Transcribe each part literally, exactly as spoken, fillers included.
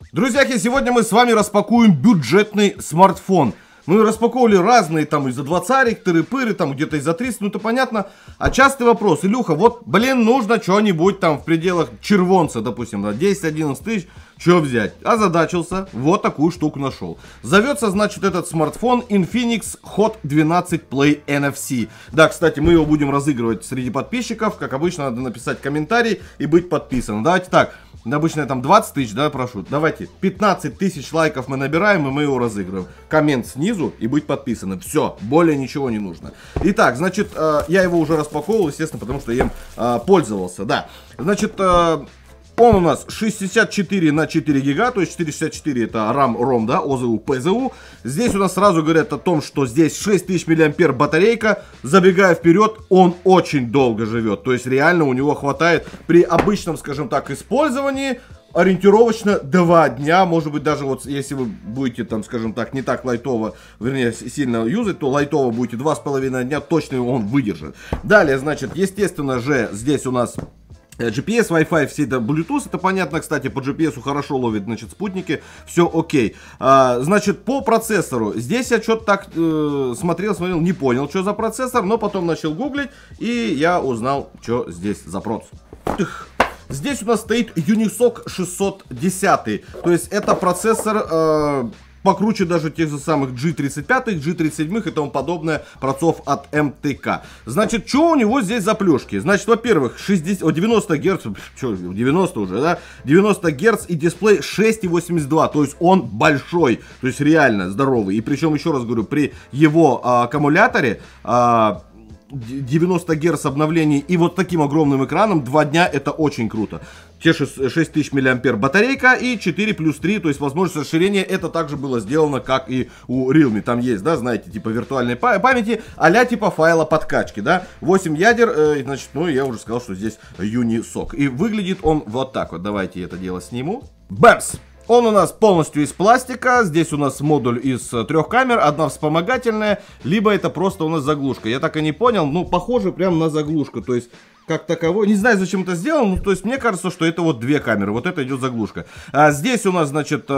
Друзьяки, сегодня мы с вами распакуем бюджетный смартфон. Мы распаковывали разные, там, и за двадцарик, тыры-пыры, там, где-то и за триста, ну, это понятно. А частый вопрос, Илюха, вот, блин, нужно что-нибудь там в пределах червонца, допустим, да, десять-одиннадцать тысяч, что взять? Озадачился, вот такую штуку нашел. Зовется, значит, этот смартфон Infinix Hot двенадцать Play эн эф си. Да, кстати, мы его будем разыгрывать среди подписчиков. Как обычно, надо написать комментарий и быть подписанным. Давайте так. Обычно там двадцать тысяч, да, прошу. Давайте, пятнадцать тысяч лайков мы набираем, и мы его разыгрываем. Коммент снизу и быть подписанным. Все, более ничего не нужно. Итак, значит, э, я его уже распаковывал, естественно, потому что я им э, пользовался, да. Значит, э, он у нас шестьдесят четыре на четыре гига, то есть четыреста шестьдесят четыре это RAM, ROM, да, ОЗУ, ПЗУ. Здесь у нас сразу говорят о том, что здесь шесть тысяч миллиампер батарейка. Забегая вперед, он очень долго живет. То есть реально у него хватает при обычном, скажем так, использовании ориентировочно два дня. Может быть, даже вот если вы будете там, скажем так, не так лайтово, вернее, сильно юзать, то лайтово будете два с половиной дня, точно он выдержит. Далее, значит, естественно же, здесь у нас джи пи эс, Wi-Fi, все это Bluetooth, это понятно, кстати, по джи пи эс хорошо ловит, значит, спутники, все окей. А, значит, по процессору, здесь я что-то так э, смотрел, смотрел, не понял, что за процессор, но потом начал гуглить, и я узнал, что здесь за процесс. Здесь у нас стоит Unisoc шестьсот десять, то есть это процессор... Э, покруче даже тех же самых джи тридцать пять, джи тридцать семь и тому подобное процессов от эм тэ ка. Значит, что у него здесь за плюшки? Значит, во-первых, шестьдесят, девяносто герц, что, девяносто уже, да? девяносто герц и дисплей шесть и восемьдесят два, то есть он большой, то есть реально здоровый. И причем, еще раз говорю, при его а, аккумуляторе... А, девяносто герц обновлений и вот таким огромным экраном два дня это очень круто. Те шесть тысяч миллиампер батарейка и четыре плюс три, то есть возможность расширения. Это также было сделано как и у Realme. Там есть, да, знаете, типа виртуальной памяти, а-ля типа файла подкачки, да. восемь ядер, э, значит, ну я уже сказал, что здесь Unisoc. И выглядит он вот так вот. Давайте это дело сниму. Бэмс! Он у нас полностью из пластика, здесь у нас модуль из трех камер, одна вспомогательная, либо это просто у нас заглушка. Я так и не понял, ну, похоже прям на заглушку, то есть, как таковой, не знаю, зачем это сделано, ну, то есть, мне кажется, что это вот две камеры, вот это идет заглушка. А здесь у нас, значит...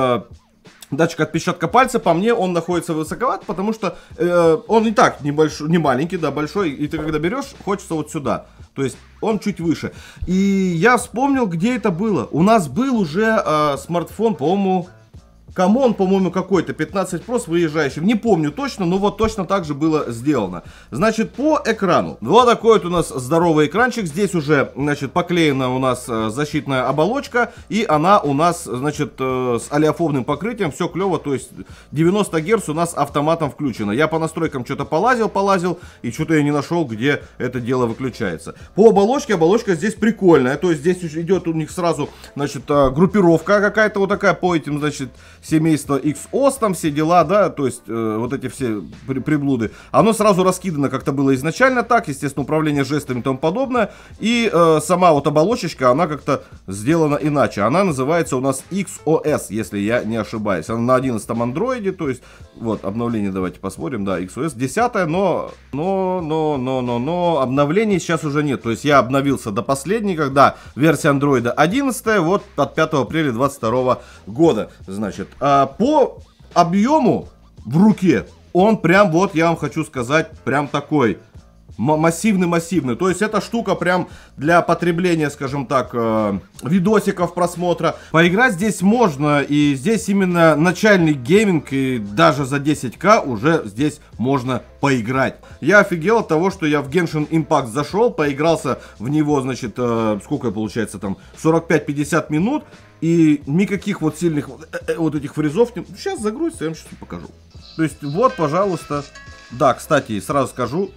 датчик отпечатка пальца, по мне, он находится высоковат, потому что э, он и так небольшой, не маленький, да, большой, и ты когда берешь, хочется вот сюда. То есть он чуть выше. И я вспомнил, где это было. У нас был уже э, смартфон, по-моему, Камон, по-моему, какой-то, пятнадцать про с выезжающим. Не помню точно, но вот точно так же было сделано. Значит, по экрану. Вот такой вот у нас здоровый экранчик. Здесь уже, значит, поклеена у нас защитная оболочка. И она у нас, значит, с олеофобным покрытием. Все клево, то есть девяносто герц у нас автоматом включено. Я по настройкам что-то полазил, полазил. И что-то я не нашел, где это дело выключается. По оболочке, оболочка здесь прикольная. То есть здесь идет у них сразу, значит, группировка какая-то вот такая по этим, значит, семейство икс о эс, там все дела, да, то есть э, вот эти все при приблуды. Оно сразу раскидано, как-то было изначально так, естественно, управление жестами и тому подобное. И э, сама вот оболочечка, она как-то сделана иначе. Она называется у нас икс о эс, если я не ошибаюсь. Она на одиннадцатом андроиде, то есть, вот, обновление давайте посмотрим, да, икс о эс десять, но, но, но, но, но, но, обновлений сейчас уже нет. То есть я обновился до последней, когда версия андроида одиннадцать, вот от пятого апреля двадцать второго года, значит. А, по объему в руке он прям, вот я вам хочу сказать, прям такой массивный-массивный. То есть эта штука прям для потребления, скажем так, э, видосиков просмотра. Поиграть здесь можно, и здесь именно начальный гейминг, и даже за десять ка уже здесь можно поиграть. Я офигел от того, что я в Genshin Impact зашел, поигрался в него, значит, э, сколько получается там, сорок пять пятьдесят минут. И никаких вот сильных вот, э, вот этих фризов. Сейчас загрузится, я вам сейчас покажу. То есть вот, пожалуйста. Да, кстати, сразу скажу.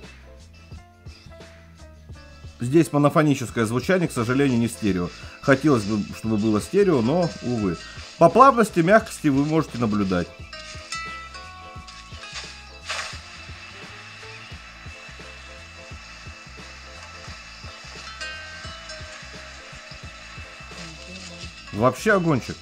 Здесь монофоническое звучание, к сожалению, не стерео. Хотелось бы, чтобы было стерео, но, увы. По плавности, мягкости вы можете наблюдать. Вообще огончик.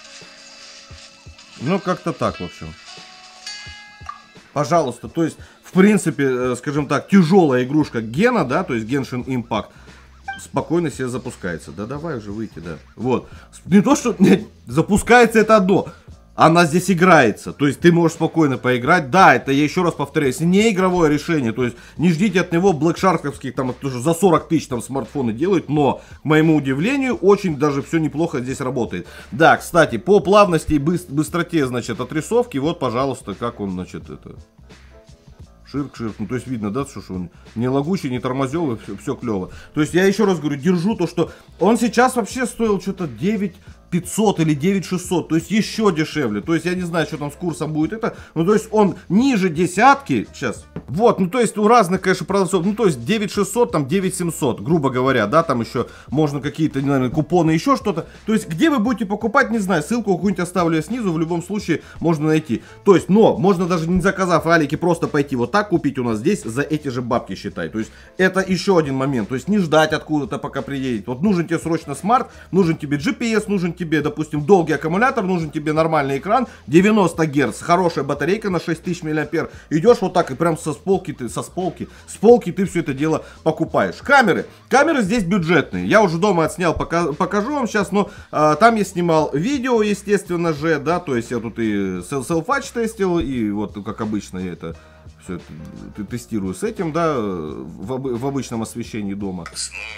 Ну, как-то так, в общем. Пожалуйста, то есть в принципе, скажем так, тяжелая игрушка Гена, да, то есть Genshin Impact, спокойно себе запускается. Да давай уже выйти, да. Вот. Не то, что нет, запускается это одно. Она здесь играется, то есть ты можешь спокойно поиграть. Да, это я еще раз повторяюсь, не игровое решение, то есть не ждите от него блэкшарковских, там, тоже за сорок тысяч там смартфоны делают, но, к моему удивлению, очень даже все неплохо здесь работает. Да, кстати, по плавности и быстроте, значит, отрисовки, вот, пожалуйста, как он, значит, это... Ширк-ширк, ну то есть видно, да, что, что он не лагучий, не тормозевый, все, все клево. То есть я еще раз говорю, держу то, что он сейчас вообще стоил что-то девять пятьсот или девять шестьсот, то есть еще дешевле. То есть я не знаю, что там с курсом будет это, ну то есть он ниже десятки, сейчас, вот, ну то есть у разных, конечно, продавцов, ну то есть девять шестьсот, там девять семьсот, грубо говоря, да, там еще можно какие-то, наверное, купоны, еще что-то. То есть где вы будете покупать, не знаю, ссылку какую-нибудь оставлю я снизу, в любом случае можно найти. То есть, но можно даже не заказав алики, просто пойти вот так купить у нас здесь за эти же бабки, считай. То есть это еще один момент, то есть не ждать откуда-то пока приедет. Вот нужен тебе срочно смарт, нужен тебе джи пи эс, нужен тебе, допустим, долгий аккумулятор, нужен тебе нормальный экран, девяносто герц, хорошая батарейка на шесть тысяч миллиампер. Идешь вот так и прям со полки ты, со полки, с полки ты все это дело покупаешь. Камеры, камеры здесь бюджетные. Я уже дома отснял, пока, покажу вам сейчас, но а, там я снимал видео, естественно же, да, то есть я тут и селфач тестил, и вот как обычно я это все это тестирую с этим, да, в, в обычном освещении дома.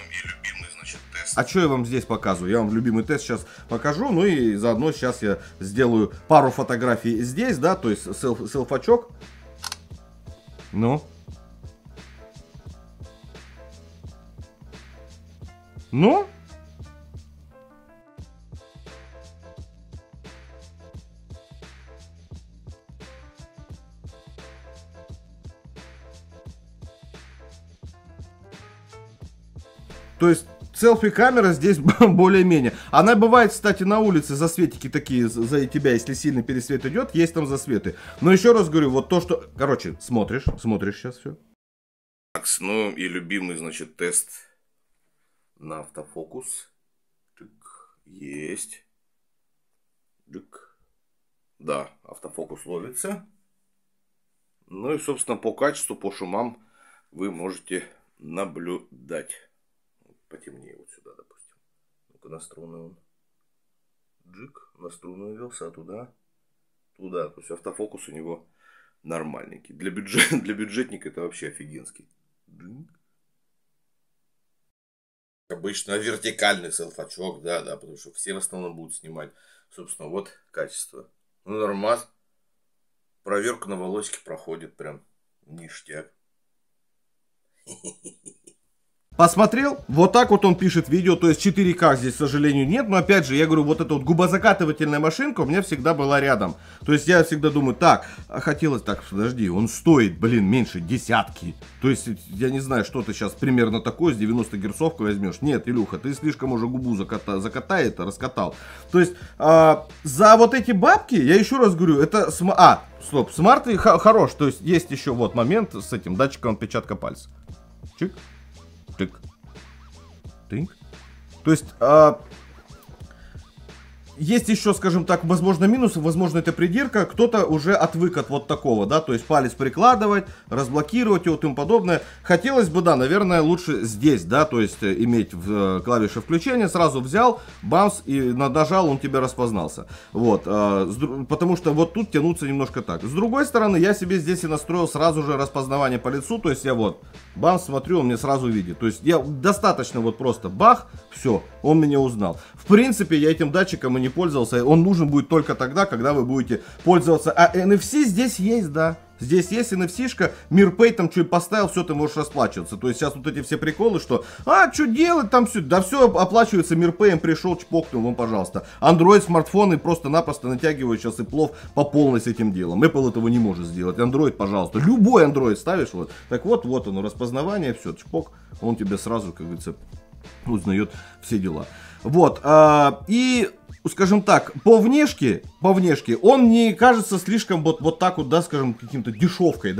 А что я вам здесь показываю? Я вам любимый тест сейчас покажу, ну и заодно сейчас я сделаю пару фотографий здесь, да, то есть селф, селфачок. Ну. Ну. То есть селфи-камера здесь более-менее. Она бывает, кстати, на улице засветики такие за тебя, если сильный пересвет идет, есть там засветы. Но еще раз говорю, вот то, что... Короче, смотришь, смотришь сейчас все. Так, ну и любимый, значит, тест на автофокус. Тык, есть. Тык. Да, автофокус ловится. Ну и, собственно, по качеству, по шумам вы можете наблюдать. Потемнее вот сюда, допустим. Ну-ка, на струны он. Джик, на струны увелся, а туда, туда. То есть автофокус у него нормальненький. Для, бюджет, для бюджетника это вообще офигенский. Джик. Обычно вертикальный селфачок, да, да, потому что все в основном будут снимать. Собственно, вот качество. Ну, нормас. Проверка на волосике проходит прям ништяк. Посмотрел? Вот так вот он пишет видео, то есть четыре ка здесь, к сожалению, нет, но опять же, я говорю, вот эта вот губозакатывательная машинка у меня всегда была рядом. То есть я всегда думаю, так, а хотелось, так, подожди, он стоит, блин, меньше десятки. То есть, я не знаю, что ты сейчас примерно такое с девяносто герцовку возьмешь. Нет, Илюха, ты слишком уже губу заката, закатай, это раскатал. То есть, а, за вот эти бабки, я еще раз говорю, это, см... а, стоп, смарт и хорош, то есть, есть еще вот момент с этим датчиком отпечатка пальца. Чик. Тык. Тык. То есть, а, есть еще, скажем так, возможно, минусы, возможно, это придирка. Кто-то уже отвык от вот такого, да, то есть палец прикладывать, разблокировать его и тому подобное. Хотелось бы, да, наверное, лучше здесь, да, то есть иметь в клавише включения, сразу взял, бамс, и нажал, он тебе распознался. Вот, а, с, потому что вот тут тянуться немножко так. С другой стороны, я себе здесь и настроил сразу же распознавание по лицу, то есть я вот, бамс, смотрю, он мне сразу видит. То есть я достаточно вот просто бах, все, он меня узнал. В принципе, я этим датчиком и не пользовался, он нужен будет только тогда, когда вы будете пользоваться. А эн эф си здесь есть, да. Здесь есть эн эф си-шка, MirPay там что-то поставил, все, ты можешь расплачиваться. То есть сейчас вот эти все приколы, что, а, что делать там все, да все оплачивается MirPay, пришел, чпокнул, вам, пожалуйста. Android смартфоны просто-напросто натягивают сейчас и плов по полной с этим делом. Apple этого не может сделать. Android, пожалуйста, любой Android ставишь, вот. Так вот, вот оно, распознавание, все, чпок, он тебе сразу, как говорится, узнает все дела. Вот, а, и, скажем так, по внешке, по внешке, он не кажется слишком вот, вот так вот, да, скажем, каким-то дешевкой, да?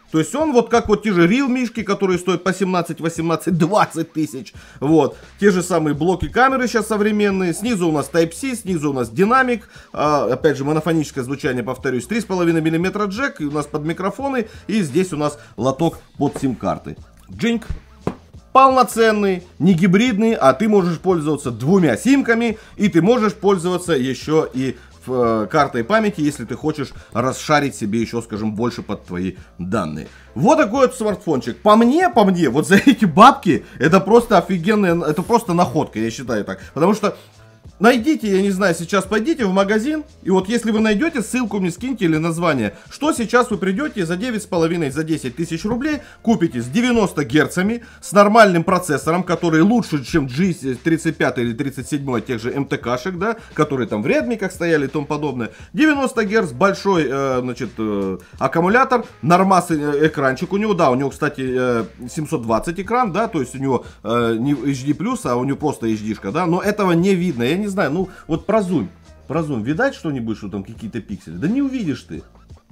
То есть он вот как вот те же Realme-шки, которые стоят по семнадцать, восемнадцать, двадцать тысяч. Вот. Те же самые блоки камеры сейчас современные. Снизу у нас Type-C, снизу у нас динамик. А, опять же, монофоническое звучание, повторюсь. три с половиной миллиметра джек. И у нас под микрофоны. И здесь у нас лоток под сим-карты. Джинк. Полноценный, не гибридный, а ты можешь пользоваться двумя симками. И ты можешь пользоваться еще и картой памяти, если ты хочешь расшарить себе еще, скажем, больше под твои данные. Вот такой вот смартфончик. По мне, по мне, вот за эти бабки, это просто офигенная, это просто находка, я считаю так. Потому что найдите, я не знаю, сейчас пойдите в магазин, и вот если вы найдете, ссылку мне скиньте или название, что сейчас вы придете за девять с половиной, за десять тысяч рублей, купите с девяноста герцами, с нормальным процессором, который лучше, чем джи тридцать пять или тридцать семь, тех же эм тэ ка-шек, да, которые там в редмиках стояли и тому подобное. девяносто герц, большой, э, значит, э, аккумулятор, нормас э, экранчик у него, да, у него, кстати, э, семьсот двадцать экран, да, то есть у него э, не эйч ди плюс, а у него просто эйч ди-шка, да, но этого не видно, я не знаю, ну вот прозумь, прозумь, видать что-нибудь, что там какие-то пиксели? Да не увидишь ты.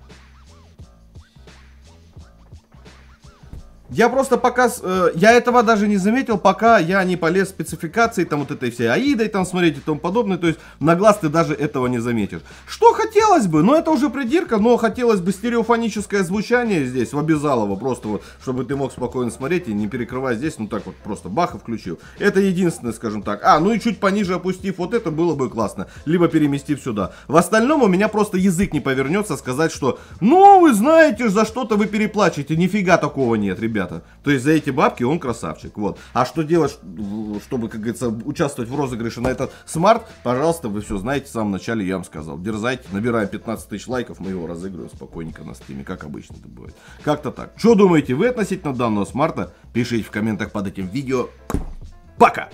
Я просто пока, э, я этого даже не заметил, пока я не полез в спецификации, там вот этой всей аидой, там смотреть и тому подобное, то есть на глаз ты даже этого не заметишь. Что хотелось бы, но это уже придирка, но хотелось бы стереофоническое звучание здесь, в обязалово, просто вот, чтобы ты мог спокойно смотреть и не перекрывать здесь, ну так вот, просто бах и включил. Это единственное, скажем так. А, ну и чуть пониже опустив вот это, было бы классно, либо переместив сюда. В остальном у меня просто язык не повернется сказать, что, ну вы знаете, за что-то вы переплачете, нифига такого нет, ребята. То есть за эти бабки он красавчик. Вот. А что делать, чтобы, как говорится, участвовать в розыгрыше на этот смарт? Пожалуйста, вы все знаете, в самом начале я вам сказал. Дерзайте, набираем пятнадцать тысяч лайков, мы его разыгрываем спокойненько на стриме, как обычно это бывает. Как-то так. Что думаете вы относительно данного смарта? Пишите в комментах под этим видео. Пока!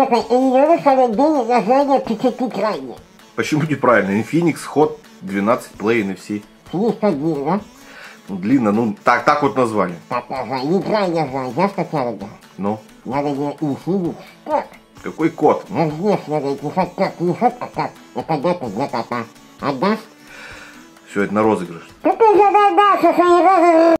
Почему неправильно? Infinix Hot двенадцать Play эн эф си. Ну, длинно, ну, так, так вот назвали. Так назвали, неправильно назвали, я скачал, да. Ну? Надо делать Infinix код. Какой код? Ну, здесь надо писать код, не код, а код. Это где-то, где-то там. Отдашь? Все, это на розыгрыш. Ты же отдашь, это не розыгрыш.